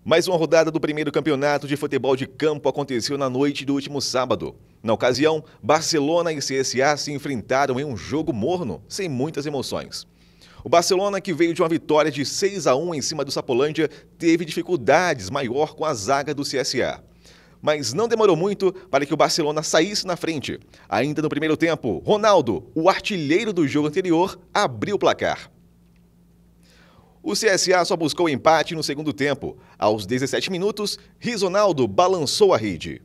Mais uma rodada do primeiro campeonato de futebol de campo aconteceu na noite do último sábado. Na ocasião, Barcelona e CSA se enfrentaram em um jogo morno, sem muitas emoções. O Barcelona, que veio de uma vitória de 6-1 em cima do Sapolândia, teve dificuldades maior com a zaga do CSA. Mas não demorou muito para que o Barcelona saísse na frente. Ainda no primeiro tempo, Ronaldo, o artilheiro do jogo anterior, abriu o placar. O CSA só buscou empate no segundo tempo. Aos 17 minutos, Rizonaldo balançou a rede.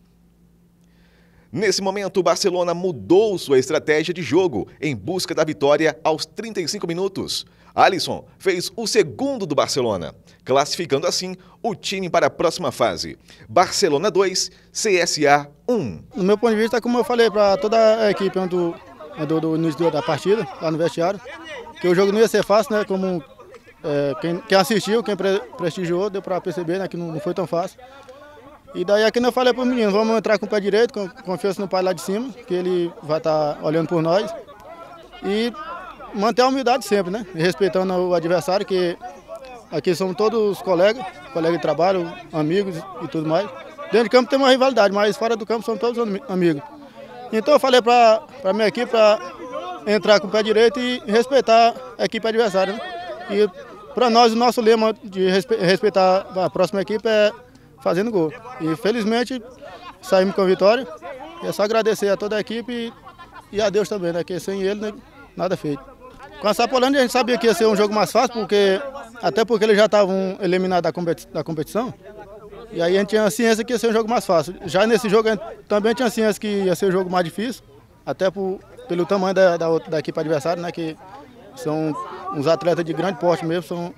Nesse momento, o Barcelona mudou sua estratégia de jogo em busca da vitória aos 35 minutos. Alisson fez o segundo do Barcelona, classificando assim o time para a próxima fase. Barcelona 2, CSA 1. No meu ponto de vista, como eu falei para toda a equipe do início da partida, lá no vestiário, que o jogo não ia ser fácil, né? Como quem assistiu, quem prestigiou, deu para perceber, né, que não foi tão fácil. E daí aqui eu falei para o menino, vamos entrar com o pé direito, com confiança no pai lá de cima, que ele vai estar olhando por nós. E manter a humildade sempre, né? E respeitando o adversário, que aqui somos todos colegas de trabalho, amigos e tudo mais. Dentro de campo tem uma rivalidade, mas fora do campo somos todos amigos. Então eu falei para a minha equipe para entrar com o pé direito e respeitar a equipe adversária, né? E para nós, o nosso lema de respeitar a próxima equipe é fazendo gol. E felizmente saímos com a vitória. E é só agradecer a toda a equipe e a Deus também, né? Que sem ele, né, nada feito. Com a Sapolândia a gente sabia que ia ser um jogo mais fácil, até porque eles já estavam eliminados da competição. E aí a gente tinha ciência que ia ser um jogo mais fácil. Já nesse jogo a gente também tinha ciência que ia ser um jogo mais difícil, até pelo tamanho da equipe adversária, né? Que são uns atletas de grande porte mesmo,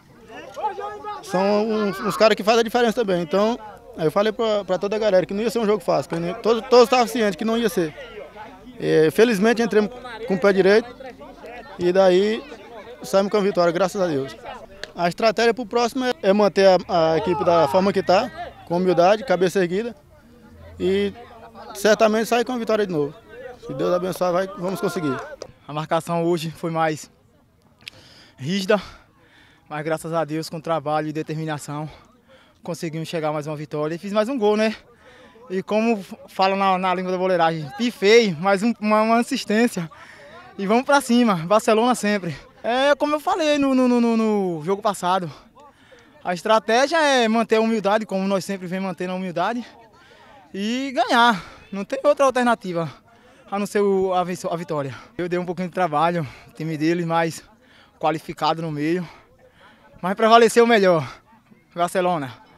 são uns caras que fazem a diferença também. Então, aí eu falei para toda a galera que não ia ser um jogo fácil, que todos estavam cientes que não ia ser. Felizmente entramos com o pé direito e daí saímos com a vitória, graças a Deus. A estratégia para o próximo é manter a equipe da forma que está, com humildade, cabeça erguida e certamente sair com a vitória de novo. Se Deus abençoar, vamos conseguir. A marcação hoje foi mais rígida, mas graças a Deus, com trabalho e determinação, conseguimos chegar mais uma vitória e fiz mais um gol, né? E como fala na língua da boleiragem, pifei, mais uma assistência e vamos pra cima, Barcelona sempre. É como eu falei no jogo passado, a estratégia é manter a humildade, como nós sempre vem mantendo a humildade, e ganhar, não tem outra alternativa a não ser a vitória. Eu dei um pouquinho de trabalho, o time deles mais qualificado no meio, mas prevaleceu o melhor, Barcelona.